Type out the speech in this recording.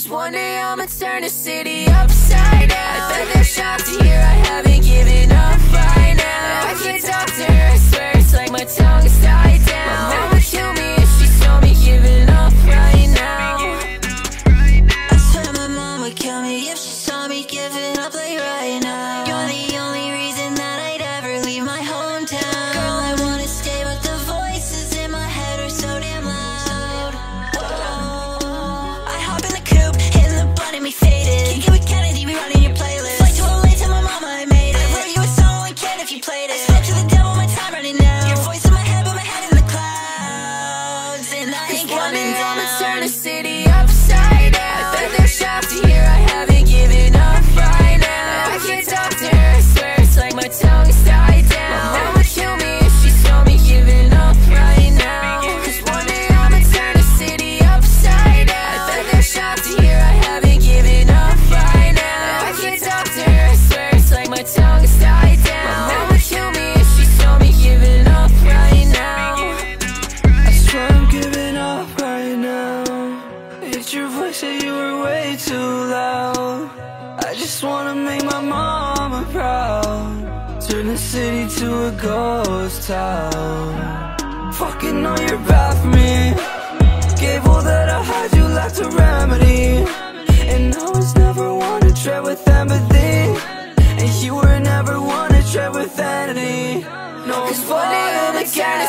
Cause one day I'ma turn the city upside down. I bet they're shocked to hear I haven't given up right now. I can't talk to her, I swear it's like my tongue is tied down. My mom would kill me if she saw me giving up right now. I swear my mom would kill me if she saw me giving up like right now. You're the only reason that I'd ever leave my hometown. Girl, I wanna stay, but the voices in my head are so damn loud. Whoa. I hop in the coupe, hitting the blunt and we faded. Kick it with Kennedy, we running your playlist. Flight to LA, tell my mama I made it. I wrote you a song like Ken if you played it. I spoke to the devil, my time running out. Your voice in my head, but my head in the clouds. And I ain't coming down. I'ma turn the city upside down. I bet they're shocked to hear I haven't given up right now. I can't talk to her, I swear it's like my tongue is tied down. My mom would kill me if she saw me giving up right now. Cause one day I'ma turn the city upside down. I bet they're shocked to hear I haven't given up right now. I can't talk to her, I swear it's like my tongue is tied down. My mom would kill me if she saw me giving up right now. I swear I'm giving up right now. It's your voice that you were way too loud. I just wanna make my mama proud. Turn the city to a ghost town. Fucking on your back for me. Gave all that I had, you lacked a remedy. And I was never one to tread with empathy. And you were never one to tread with vanity. No, Cause one day I'ma turn the